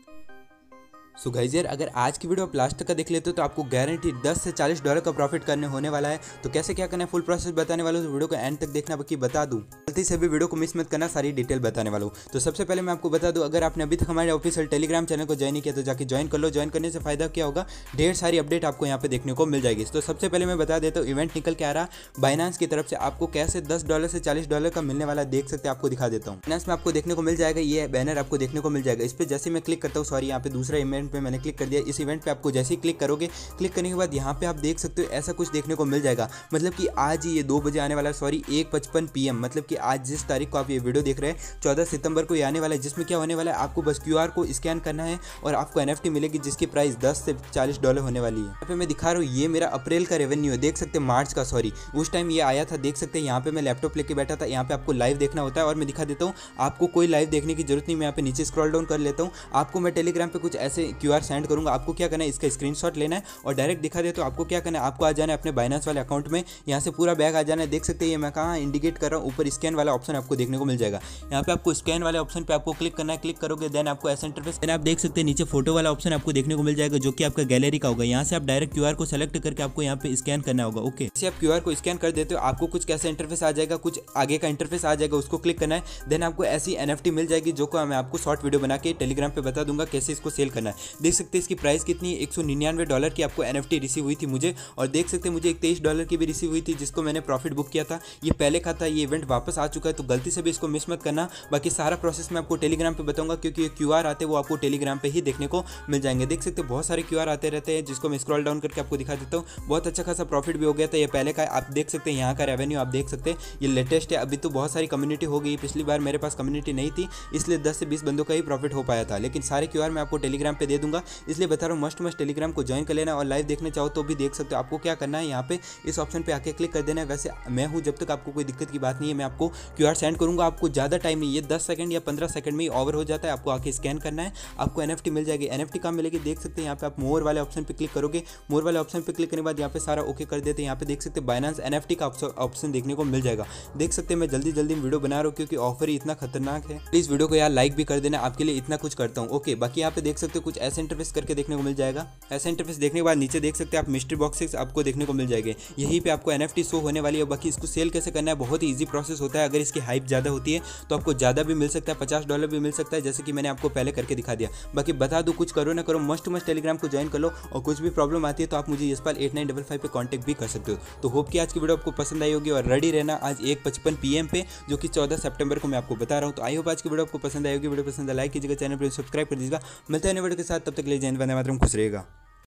So guys यार, अगर आज की वीडियो आप लास्ट तक का देख लेते हो तो आपको गारंटी 10 से $40 का प्रॉफिट करने होने वाला है। तो कैसे क्या करना है फुल प्रोसेस बताने वाला हूँ, तो वीडियो को एंड तक देखना। बाकी बता दूं, गलती से भी वीडियो को मिस मत करना, सारी डिटेल बताने वाला हूँ। तो सबसे पहले मैं आपको बता दूं, अगर आपने अभी तक हमारे ऑफिशियल टेलीग्राम चैनल को ज्वाइन नहीं किया तो जाके ज्वाइन कर लो। ज्वाइन करने से फायदा क्या होगा, ढेर सारी अपडेट आपको यहाँ पे देखने को मिल जाएगी। तो सबसे पहले मैं बता देता हूँ, इवेंट निकल के आ रहा बाइनेंस की तरफ से आपको कैसे $10 से $40 का मिलने वाला देख सकते हैं। आपको दिखा देता हूँ, बाइनेंस में आपको देखने को मिल जाएगा, ये बैनर आपको देखने को मिल जाएगा। इस पर जैसे मैं क्लिक करता हूँ, सॉरी यहाँ पे दूसरा इवेंट पे मैंने क्लिक कर दिया। इस इवेंट पे आपको जैसे ही क्लिक करोगे, क्लिक करने के बाद यहाँ पे आप देख सकते हो ऐसा कुछ देखने को मिल जाएगा। मतलब कि आज ही ये 2 बजे आने वाला है, सॉरी 1:55 PM, मतलब कि आज जिस तारीख को आप ये वीडियो देख रहे हैं 14 सितंबर को ये आने वाला है। जिसमें क्या होने वाला है, आपको बस QR को स्कैन करना है और आपको NFT मिलेगी जिसकी प्राइस 10 से $40 होने वाली है। यहाँ पे मैं दिखा रहा हूँ, ये मेरा अप्रैल का रेवेन्यू है, देख सकते हैं, मार्च का, सॉरी उस टाइम ये आया था। देख सकते हैं यहाँ पे मैं लैपटॉप लेके बैठा था। यहाँ पे आपको लाइव देखना होता है और मैं दिखा देता हूँ, आपको कोई लाइव देखने की जरूरत नहीं। मैं यहाँ पे नीचे स्क्रॉल डाउन कर लेता हूँ, आपको मैं टेलीग्राम पे कुछ ऐसे QR सेंड करूँगा। आपको क्या करना है, इसका स्क्रीनशॉट लेना है और डायरेक्ट दिखा दे। तो आपको क्या करना है, आपको आ जाना है अपने बाइनेंस वाले अकाउंट में, यहाँ से पूरा बैग आ जाना है। देख सकते हैं ये मैं कहाँ इंडिकेट कर रहा हूँ, ऊपर स्कैन वाला ऑप्शन आपको देखने को मिल जाएगा। यहाँ पे आपको स्कैन वाले ऑप्शन पे आपको क्लिक करना है। क्लिक करोगे देन आपको ऐसा इंटरफेस, देन आप देख सकते हैं नीचे फोटो वाला ऑप्शन आपको देखने को मिल जाएगा, जो कि आपका गैलरी का होगा। यहाँ से आप डायरेक्ट QR को सेलेक्ट करके आपको यहाँ पे स्कैन करना होगा। ओके, जैसे आप QR को स्कैन कर देते हो, आपको कुछ कैसा इंटरफेस आ जाएगा, कुछ आगे का इंटरफेस आ जाएगा, उसको क्लिक करना है। देन आपको ऐसी NFT मिल जाएगी, जो को मैं आपको शॉर्ट वीडियो बना के टेलीग्राम पे बता दूंगा कैसे इसको सेल करना है। देख सकते हैं इसकी प्राइस कितनी है, $199 की आपको NFT रिसीव हुई थी मुझे। और देख सकते हैं मुझे एक $23 की भी रिसीव हुई थी, जिसको मैंने प्रॉफिट बुक किया था। ये पहले का था, ये इवेंट वापस आ चुका है, तो गलती से भी इसको मिस मत करना। बाकी सारा प्रोसेस मैं आपको टेलीग्राम पे बताऊंगा, क्योंकि ये QR आते हैं वो आपको टेलीग्राम पे ही देखने को मिल जाएंगे। देख सकते हैं बहुत सारे QR आते रहते हैं, जिसको मैं स्क्रॉल डाउन करके आपको दिखा देता हूँ। बहुत अच्छा खासा प्रॉफिट भी हो गया था, ये पहले का आप देख सकते हैं। यहाँ का रेवेन्यू आप देख सकते हैं, ये लेटेस्ट है। अभी तो बहुत सारी कम्युनिटी हो गई, पिछली बार मेरे पास कम्युनिटी नहीं थी, इसलिए 10 से 20 बंदों का ही प्रॉफिट हो पाया था। लेकिन सारे QR मैं आपको टेलीग्राम पे दे दूंगा, इसलिए बता रहा हूँ मस्ट टेलीग्राम को ज्वाइन कर लेना। और लाइव देखना चाहो तो भी देख सकते हो। आपको क्या करना है, यहाँ पे इस ऑप्शन पे आके क्लिक कर देना है। वैसे मैं हूँ, जब तक आपको कोई दिक्कत की बात नहीं है, मैं आपको QR सेंड करूँगा। आपको ज़्यादा टाइम नहीं, ये 10 सेकंड या 15 सेकंड में ही ओवर हो जाता है। आपको आके स्कैन करना है, आपको NFT मिल जाएगी। NFT कहाँ मिलेगी, देख सकते हैं यहाँ पे आप मोर वाले ऑप्शन पे क्लिक करोगे। मोर वाले ऑप्शन पे क्लिक करने के बाद यहाँ पे सारा ओके कर देते हैं। यहाँ पे देख सकते हैं बाइनेंस NFT का ऑप्शन देखने को मिल जाएगा। देख सकते हैं मैं जल्दी वीडियो बना रहा हूँ, क्योंकि ऑफर ही इतना खतरनाक है। प्लीज़ वीडियो को यार लाइक भी कर देना, आपके लिए इतना कुछ करता हूँ। ओके, बाकी यहाँ पे देख सकते हो कुछ ऐसे इंटरफेस करके देखने को मिल जाएगा। ऐसा इंटरफेस देखने के बाद नीचे देख सकते हैं आप मिस्ट्री बॉक्सेस आपको देखने को मिल जाएंगे। यहीं पे आपको NFT शो होने वाली है। बाकी इसको सेल कैसे करना है, बहुत ही ईजी प्रोसेस होता है। अगर इसकी हाइप ज़्यादा होती है तो आपको ज़्यादा भी मिल सकता है, $50 भी मिल सकता है, जैसे कि मैंने आपको पहले करके दिखा दिया। बाकी बता दूँ, कुछ करो ना करो, मस्ट टेलीग्राम को ज्वाइन कर लो। और कुछ भी प्रॉब्लम आती है तो आप मुझे यशपाल8955 पे कॉन्टैक्ट भी कर सकते हो। तो होप कि आज की वीडियो आपको पसंद आई होगी, और रेडी रहना आज 1:55 PM पे, जो कि 14 सितंबर को मैं आपको बता रहा हूँ। तो आई होप आज की वीडियो आपको पसंद आई होगी। वीडियो पसंद है लाइक कीजिएगा, चैनल पर सब्सक्राइब कर दीजिएगा। मिलते हैं नए वीडियो के साथ, तब तक ले जय हिंद, वंदे मातरम, खुश रहेगा।